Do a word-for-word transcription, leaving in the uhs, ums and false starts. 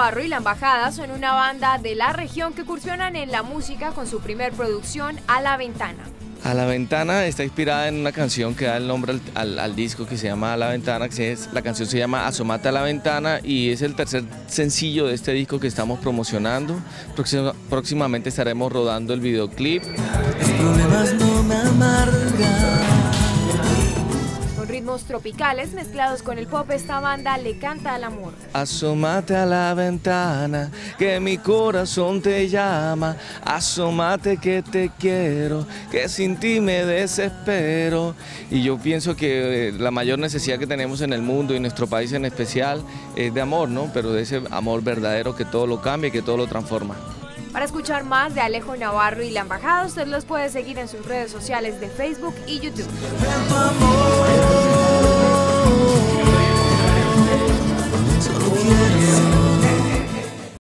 Navarro y La Embajada son una banda de la región que incursionan en la música con su primer producción, A la Ventana. A la Ventana está inspirada en una canción que da el nombre al, al, al disco, que se llama A la Ventana, que es, la canción se llama Asómate a la Ventana y es el tercer sencillo de este disco que estamos promocionando. Próxima, próximamente estaremos rodando el videoclip. Los problemas no me amargan. Con ritmos tropicales mezclados con el pop, esta banda le canta al amor. Asómate a la ventana, que mi corazón te llama. Asómate que te quiero, que sin ti me desespero. Y yo pienso que la mayor necesidad que tenemos en el mundo y en nuestro país en especial es de amor, ¿no? Pero de ese amor verdadero que todo lo cambia y que todo lo transforma. Para escuchar más de Alejo Navarro y La Embajada, usted los puede seguir en sus redes sociales de Facebook y YouTube.